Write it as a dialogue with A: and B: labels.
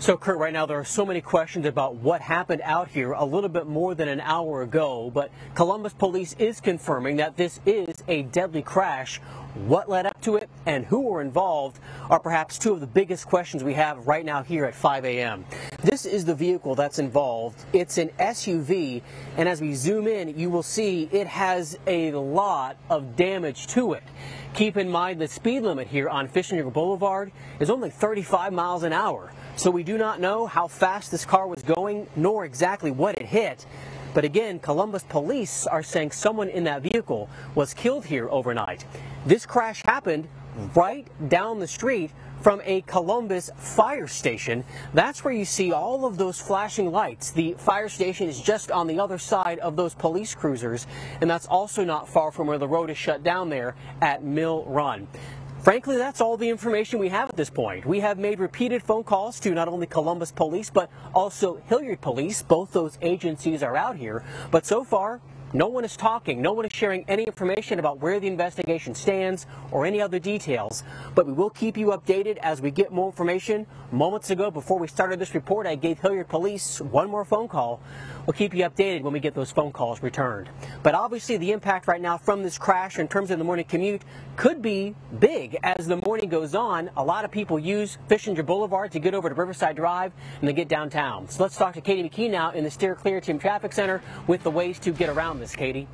A: So, Kurt, right now there are so many questions about what happened out here a little bit more than an hour ago, but Columbus Police is confirming that this is a deadly crash. What led up to it and who were involved are perhaps two of the biggest questions we have right now here at 5 a.m. This is the vehicle that's involved. It's an SUV, and as we zoom in, you will see it has a lot of damage to it. Keep in mind the speed limit here on Fishinger Boulevard is only 35 miles an hour. So we do not know how fast this car was going, nor exactly what it hit. But again, Columbus Police are saying someone in that vehicle was killed here overnight. This crash happened right down the street from a Columbus fire station. That's where you see all of those flashing lights. The fire station is just on the other side of those police cruisers, and that's also not far from where the road is shut down there at Mill Run. Frankly, that's all the information we have at this point. We have made repeated phone calls to not only Columbus Police, but also Hilliard Police. Both those agencies are out here, but so far, no one is talking. No one is sharing any information about where the investigation stands or any other details. But we will keep you updated as we get more information. Moments ago, before we started this report, I gave Hilliard Police one more phone call. We'll keep you updated when we get those phone calls returned. But obviously, the impact right now from this crash in terms of the morning commute could be big. As the morning goes on, a lot of people use Fishinger Boulevard to get over to Riverside Drive and they get downtown. So let's talk to Katie McKee now in the Steer Clear Team Traffic Center with the ways to get around this, Katie.